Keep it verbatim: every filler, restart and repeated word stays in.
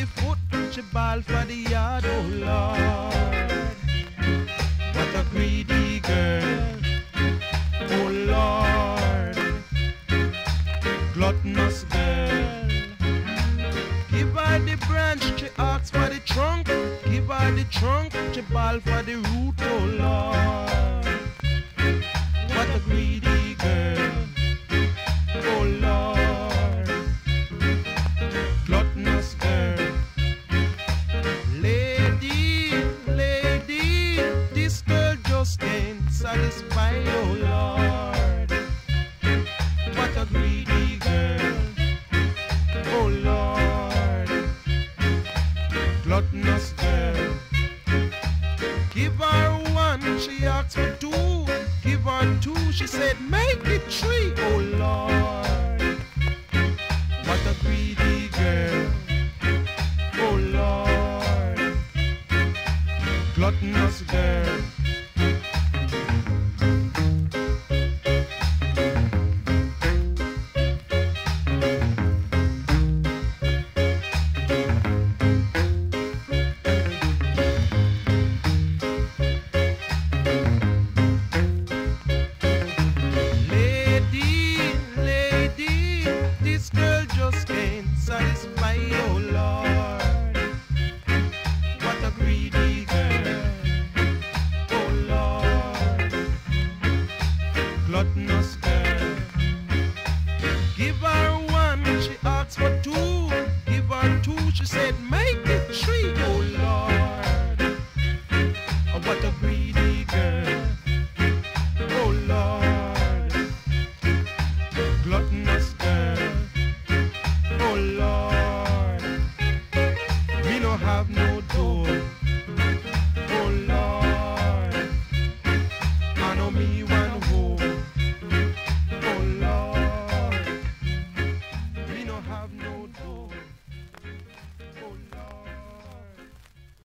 foot, she ball for the yard, oh Lord. What a greedy girl, oh Lord. Gluttonous girl. Give her the branch, she asks for the trunk. Give her the trunk, she ball for the root, oh Lord. What a greedy girl, oh Lord. Gluttonous girl. Lady, lady, this girl just can't satisfy, oh Lord. What a greedy girl, oh Lord. Gluttonous girl. Give her one, she asked for two. Give her two, she said make it three, oh Lord. What a greedy girl, oh Lord. Gluttonous girl. Give her one, she asked for two. Give her two, she said, make